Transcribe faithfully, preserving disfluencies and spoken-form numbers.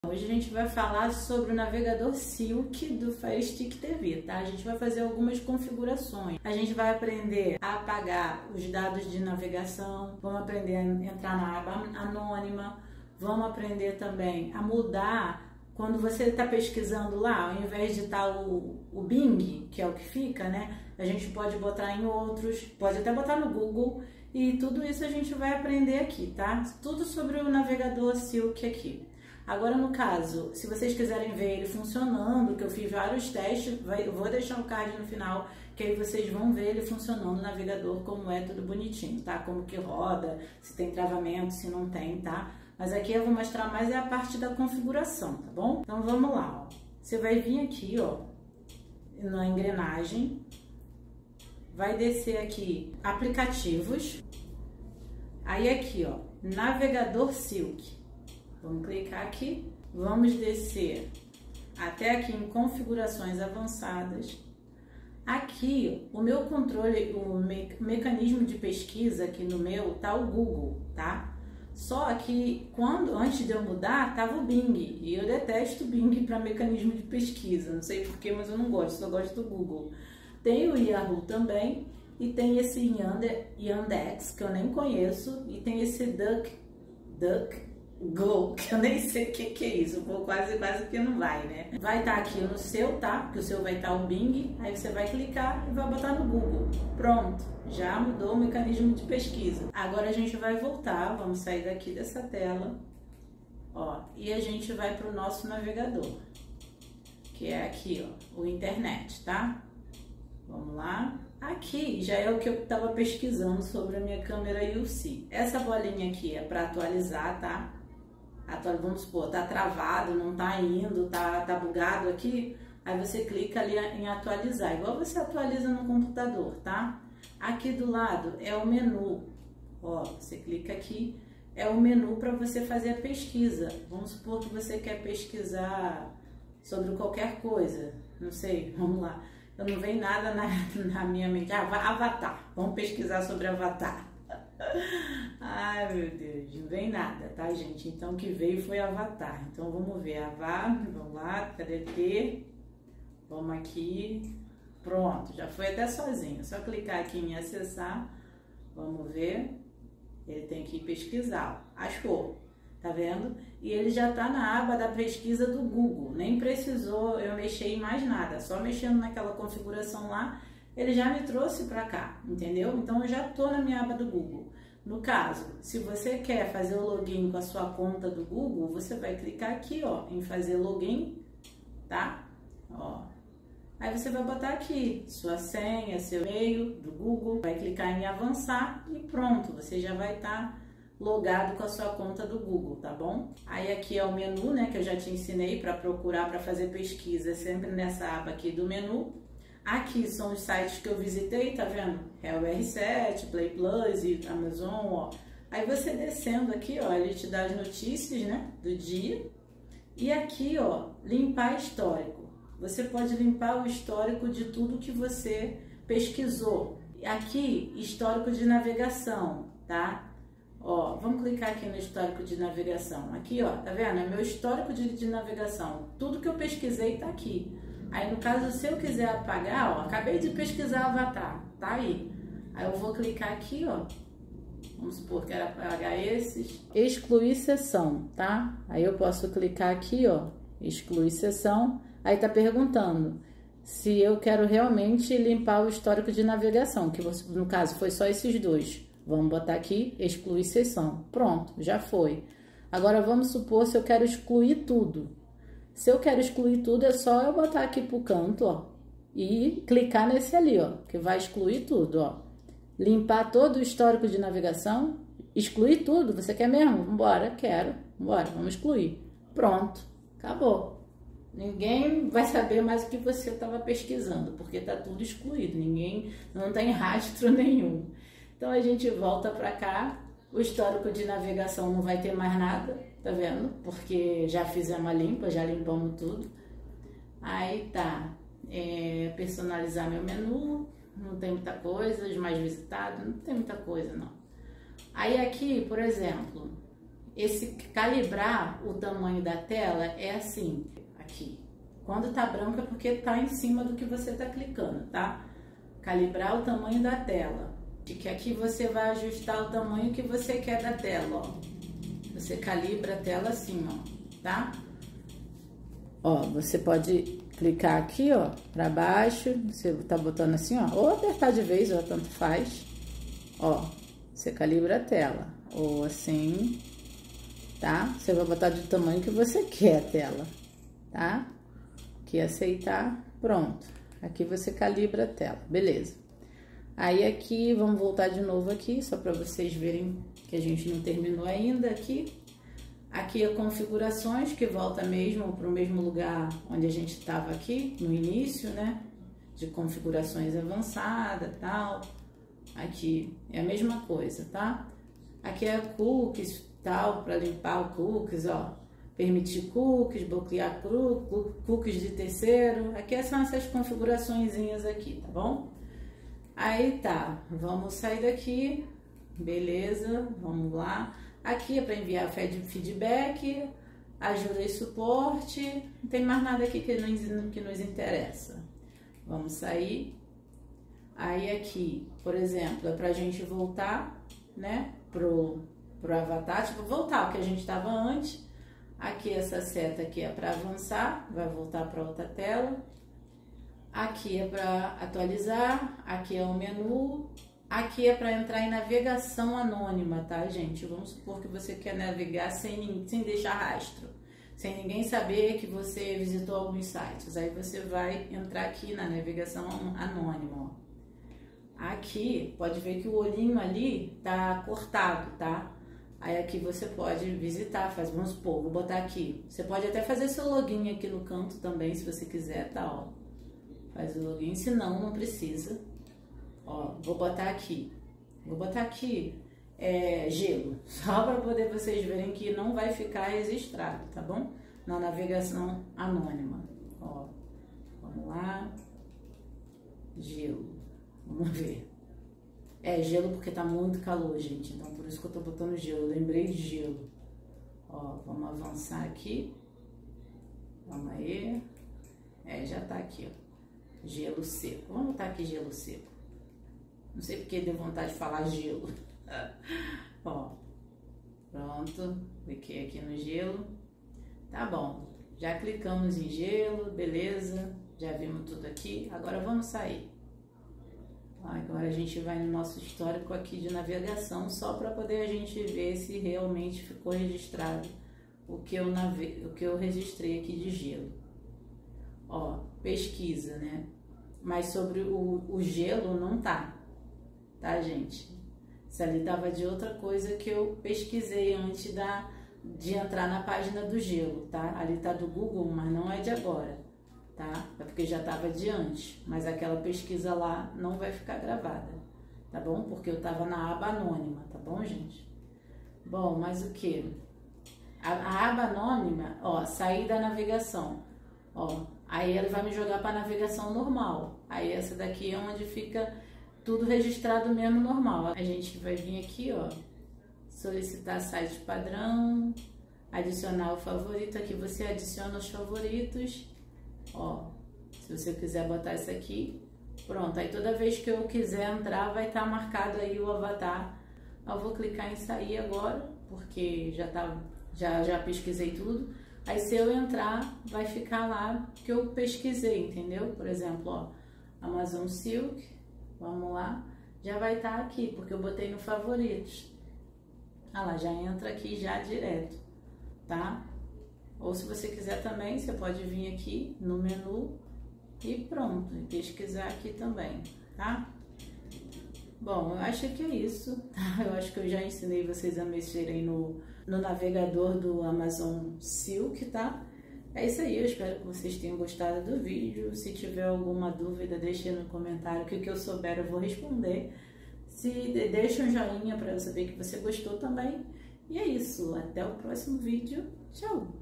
Hoje a gente vai falar sobre o navegador Silk do Fire Stick T V, tá? A gente vai fazer algumas configurações. A gente vai aprender a apagar os dados de navegação, vamos aprender a entrar na aba anônima, vamos aprender também a mudar quando você está pesquisando lá, ao invés de estar o, o Bing, que é o que fica, né? A gente pode botar em outros, pode até botar no Google, e tudo isso a gente vai aprender aqui, tá? Tudo sobre o navegador Silk aqui. Agora, no caso, se vocês quiserem ver ele funcionando, que eu fiz vários testes, vai, eu vou deixar o card no final, que aí vocês vão ver ele funcionando no navegador, como é tudo bonitinho, tá? Como que roda, se tem travamento, se não tem, tá? Mas aqui eu vou mostrar mais é a parte da configuração, tá bom? Então vamos lá, ó. Você vai vir aqui, ó, na engrenagem, vai descer aqui aplicativos, aí aqui, ó, navegador Silk. Vamos clicar aqui, vamos descer até aqui em configurações avançadas. Aqui, o meu controle, o me mecanismo de pesquisa aqui no meu, tá o Google, tá? Só que quando, antes de eu mudar, tava o Bing, e eu detesto o Bing para mecanismo de pesquisa, não sei porquê, mas eu não gosto, só gosto do Google. Tem o Yahoo também, e tem esse Yandex, que eu nem conheço, e tem esse Duck, Duck, Go, que eu nem sei o que, que é isso, vou quase, quase que não vai, né? Vai estar tá aqui no seu, tá? Porque o seu vai estar tá o Bing, aí você vai clicar e vai botar no Google. Pronto, já mudou o mecanismo de pesquisa. Agora a gente vai voltar, vamos sair daqui dessa tela, ó, e a gente vai para o nosso navegador, que é aqui, ó, o internet, tá? Vamos lá. Aqui já é o que eu estava pesquisando sobre a minha câmera U C. Essa bolinha aqui é para atualizar, tá? Atual, vamos supor, tá travado, não tá indo, tá, tá bugado aqui, aí você clica ali em atualizar, igual você atualiza no computador, tá? Aqui do lado é o menu, ó, você clica aqui, é o menu para você fazer a pesquisa. Vamos supor que você quer pesquisar sobre qualquer coisa, não sei, vamos lá, eu não vejo nada na, na minha mente, ah, Avatar, vamos pesquisar sobre Avatar. Ai, meu Deus, não vem nada, tá, gente? Então, o que veio foi Avatar. Então, vamos ver. Avatar, vamos lá, cadê T? Vamos aqui. Pronto, já foi até sozinho. Só clicar aqui em acessar. Vamos ver. Ele tem que pesquisar. Achou, tá vendo? E ele já tá na aba da pesquisa do Google. Nem precisou eu mexer em mais nada. Só mexendo naquela configuração lá, ele já me trouxe para cá, entendeu? Então eu já tô na minha aba do Google. No caso, se você quer fazer o login com a sua conta do Google, você vai clicar aqui, ó, em fazer login, tá? Ó. Aí você vai botar aqui sua senha, seu e-mail do Google, vai clicar em avançar e pronto, você já vai estar logado com a sua conta do Google, tá bom? Aí aqui é o menu, né, que eu já te ensinei para procurar, para fazer pesquisa, sempre nessa aba aqui do menu. Aqui são os sites que eu visitei, tá vendo? É o R sete, Play Plus e Amazon, ó. Aí você descendo aqui, ó, ele te dá as notícias, né, do dia. E aqui, ó, limpar histórico. Você pode limpar o histórico de tudo que você pesquisou. Aqui, histórico de navegação, tá? Ó, vamos clicar aqui no histórico de navegação. Aqui, ó, tá vendo? É meu histórico de, de navegação. Tudo que eu pesquisei tá aqui. Aí, no caso, se eu quiser apagar, ó, acabei de pesquisar Avatar, tá aí. Aí eu vou clicar aqui, ó, vamos supor que era apagar esses. Excluir seção, tá? Aí eu posso clicar aqui, ó, excluir seção. Aí tá perguntando se eu quero realmente limpar o histórico de navegação, que no caso foi só esses dois. Vamos botar aqui, excluir seção. Pronto, já foi. Agora vamos supor se eu quero excluir tudo. Se eu quero excluir tudo, é só eu botar aqui pro canto, ó, e clicar nesse ali, ó, que vai excluir tudo, ó. Limpar todo o histórico de navegação, excluir tudo, você quer mesmo? Vambora, quero, vambora, vamos excluir. Pronto, acabou. Ninguém vai saber mais o que você estava pesquisando, porque tá tudo excluído, ninguém, não tem rastro nenhum. Então a gente volta pra cá, o histórico de navegação não vai ter mais nada, tá vendo? Porque já fizemos a limpa, já limpamos tudo. Aí tá, é, personalizar meu menu, não tem muita coisa, os mais visitados, não tem muita coisa não. Aí aqui, por exemplo, esse calibrar o tamanho da tela é assim, aqui. Quando tá branco é porque tá em cima do que você tá clicando, tá? Calibrar o tamanho da tela. De que aqui você vai ajustar o tamanho que você quer da tela, ó. Você calibra a tela assim, ó, tá? Ó, você pode clicar aqui, ó, pra baixo, você tá botando assim, ó, ou apertar de vez, ó, tanto faz. Ó, você calibra a tela, ou assim, tá? Você vai botar do tamanho que você quer a tela, tá? Aqui, aceitar, pronto. Aqui você calibra a tela, beleza. Aí aqui, vamos voltar de novo aqui, só pra vocês verem que a gente não terminou ainda aqui. Aqui é configurações, que volta mesmo para o mesmo lugar onde a gente estava aqui no início, né? De configurações avançadas, tal. Aqui é a mesma coisa, tá? Aqui é cookies, tal, para limpar o cookies, ó. Permitir cookies, bloquear cookies de terceiro. Aqui são essas configuraçõezinhas aqui, tá bom? Aí tá, vamos sair daqui, beleza, vamos lá. Aqui é para enviar feedback, ajuda e suporte, não tem mais nada aqui que nos, que nos interessa. Vamos sair. Aí aqui, por exemplo, é para a gente voltar, né, pro, pro avatar, tipo, voltar o que a gente estava antes. Aqui essa seta aqui é para avançar, vai voltar para outra tela. Aqui é para atualizar, aqui é o menu, aqui é para entrar em navegação anônima, tá, gente? Vamos supor que você quer navegar sem, sem deixar rastro, sem ninguém saber que você visitou alguns sites. Aí você vai entrar aqui na navegação anônima, ó. Aqui, pode ver que o olhinho ali tá cortado, tá? Aí aqui você pode visitar, faz, vamos supor, vou botar aqui. Você pode até fazer seu login aqui no canto também, se você quiser, tá, ó. Faz o login, se não, não precisa. Ó, vou botar aqui. Vou botar aqui é, gelo. Só para poder vocês verem que não vai ficar registrado, tá bom? Na navegação anônima. Ó, vamos lá. Gelo. Vamos ver. É gelo porque tá muito calor, gente. Então por isso que eu tô botando gelo. Eu lembrei de gelo. Ó, vamos avançar aqui. Vamos aí. É, já tá aqui, ó. Gelo seco. Vamos botar aqui gelo seco. Não sei porque deu vontade de falar gelo. Ó, pronto. Cliquei aqui no gelo. Tá bom. Já clicamos em gelo, beleza. Já vimos tudo aqui. Agora vamos sair. Agora a gente vai no nosso histórico aqui de navegação, só para poder a gente ver se realmente ficou registrado o que eu, nave... o que eu registrei aqui de gelo. Ó, pesquisa, né? Mas sobre o, o gelo não tá, tá, gente? Isso ali tava de outra coisa que eu pesquisei antes da, de entrar na página do gelo, tá? Ali tá do Google, mas não é de agora, tá? É porque já tava de antes, mas aquela pesquisa lá não vai ficar gravada, tá bom? Porque eu tava na aba anônima, tá bom, gente? Bom, mas o que? A, a aba anônima, ó, sair da navegação, ó. Aí ele vai me jogar para navegação normal. Aí essa daqui é onde fica tudo registrado mesmo normal. A gente vai vir aqui, ó, solicitar site padrão, adicionar o favorito. Aqui você adiciona os favoritos, ó. Se você quiser botar isso aqui, pronto. Aí toda vez que eu quiser entrar, vai estar marcado aí o avatar. Eu vou clicar em sair agora, porque já tá, já já pesquisei tudo. Aí se eu entrar, vai ficar lá que eu pesquisei, entendeu? Por exemplo, ó, Amazon Silk, vamos lá, já vai estar aqui, porque eu botei no favoritos. Ah lá, já entra aqui já direto, tá? Ou se você quiser também, você pode vir aqui no menu e pronto, e pesquisar aqui também, tá? Bom, eu acho que é isso, tá? Eu acho que eu já ensinei vocês a mexerem no, no navegador do Amazon Silk, tá? É isso aí, eu espero que vocês tenham gostado do vídeo. Se tiver alguma dúvida, deixe no comentário, que o que eu souber eu vou responder. Se deixa um joinha para eu saber que você gostou também. E é isso, até o próximo vídeo. Tchau!